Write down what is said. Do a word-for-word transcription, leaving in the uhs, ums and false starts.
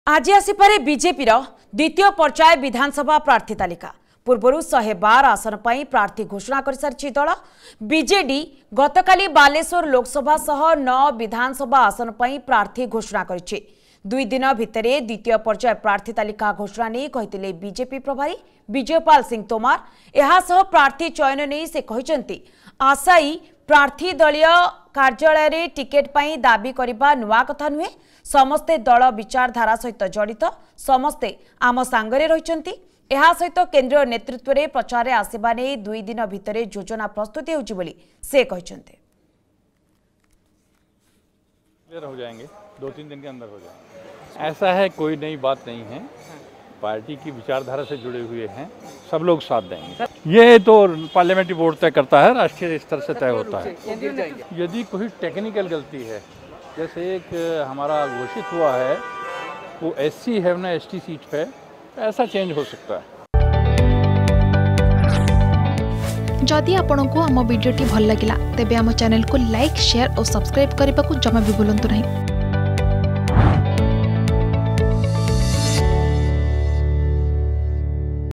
आज आसपे बीजेपी द्वितीय पर्याय विधानसभा प्रार्थी तालिका पूर्व शहे बार आसन पर प्रार्थी घोषणा कर सारी दल बीजेडी गतकाली बालेश्वर लोकसभा सह नौ विधानसभा आसन पर प्रार्थी घोषणा कर दुई दिन भितर द्वितीय पर्याय प्रार्थी तालिका घोषणा नहीं कहते बीजेपी प्रभारी विजयपाल सिंह तोमार एहासह प्रार्थी चयन नहीं से कहते आशायी प्रार्थी दलीय कार्यालय टिकेट पाई दाबी करने नुआ कथा नुहे समस्ते दल विचारधारा सहित जड़ित समस्ते आम सांगरे रही यह सहित केंद्रीय नेतृत्व में प्रचार आसवा नहीं दुई दिन भितर योजना प्रस्तुति होची बोली से कहते हो जाएंगे दो तीन दिन के अंदर हो जाएंगे। ऐसा है, कोई नई बात नहीं है। पार्टी की विचारधारा से जुड़े हुए हैं, सब लोग साथ देंगे। ये तो पार्लियामेंट्री बोर्ड तय करता है, राष्ट्रीय स्तर से तय होता है। यदि कोई टेक्निकल गलती है, जैसे एक हमारा घोषित हुआ है वो एससी है ना एसटी सीट पे, ऐसा चेंज हो सकता है। जदि आपंक आम भिडी भल लगा तेब आम चैनल को लाइक शेयर और सब्सक्राइब करने को जमा भी भूलु नहीं।